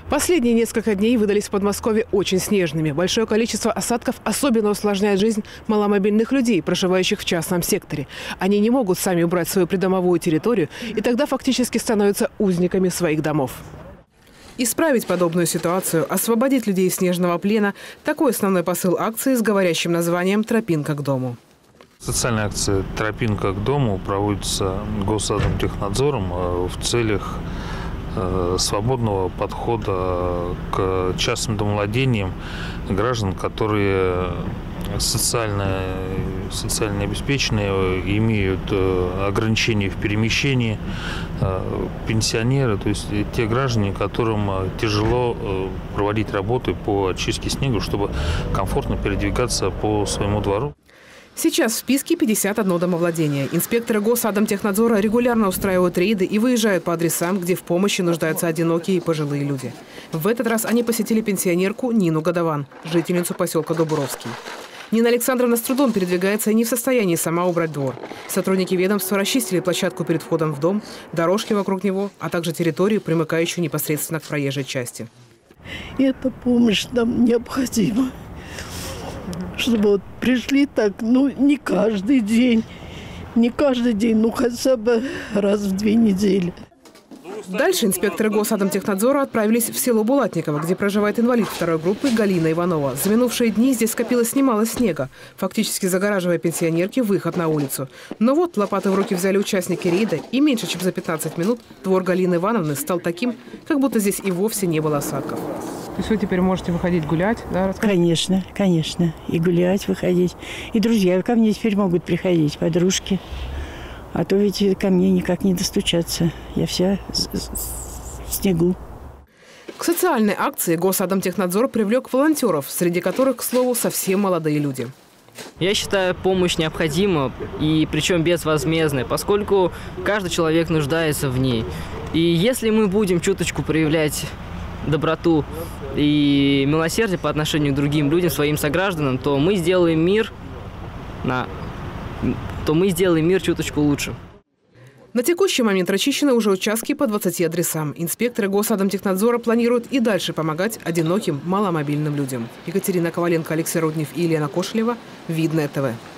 Последние несколько дней выдались в Подмосковье очень снежными. Большое количество осадков особенно усложняет жизнь маломобильных людей, проживающих в частном секторе. Они не могут сами убрать свою придомовую территорию и тогда фактически становятся узниками своих домов. Исправить подобную ситуацию, освободить людей из снежного плена – такой основной посыл акции с говорящим названием «Тропинка к дому». Социальная акция «Тропинка к дому» проводится Госатомтехнадзором в целях свободного подхода к частным домовладениям граждан, которые социально обеспеченные, имеют ограничения в перемещении, пенсионеры, то есть те граждане, которым тяжело проводить работы по очистке снега, чтобы комфортно передвигаться по своему двору. Сейчас в списке 51 домовладение. Инспекторы Госатомтехнадзора регулярно устраивают рейды и выезжают по адресам, где в помощи нуждаются одинокие и пожилые люди. В этот раз они посетили пенсионерку Нину Годован, жительницу поселка Дубровский. Нина Александровна с трудом передвигается и не в состоянии сама убрать двор. Сотрудники ведомства расчистили площадку перед входом в дом, дорожки вокруг него, а также территорию, примыкающую непосредственно к проезжей части. Эта помощь нам необходима. Чтобы вот пришли так, не каждый день, ну хотя бы раз в 2 недели. Дальше инспекторы Госатомтехнадзора отправились в село Булатниково, где проживает инвалид 2-й группы Галина Иванова. За минувшие дни здесь скопилось немало снега, фактически загораживая пенсионерке выход на улицу. Но вот лопаты в руки взяли участники рейда, и меньше чем за 15 минут двор Галины Ивановны стал таким, как будто здесь и вовсе не было осадков. То есть вы теперь можете выходить гулять, да? Конечно. И гулять, выходить. И друзья ко мне теперь могут приходить, подружки. А то ведь ко мне никак не достучаться. Я вся в снегу. К социальной акции Госатомтехнадзор привлек волонтеров, среди которых, к слову, совсем молодые люди. Я считаю, помощь необходима, и причем безвозмездная, поскольку каждый человек нуждается в ней. И если мы будем чуточку проявлять доброту и милосердие по отношению к другим людям, своим согражданам, то мы сделаем мир чуточку лучше. На текущий момент расчищены уже участки по 20 адресам. Инспекторы Госатомтехнадзора планируют и дальше помогать одиноким маломобильным людям. Екатерина Коваленко, Алексей Руднев и Елена Кошелева. Видное ТВ.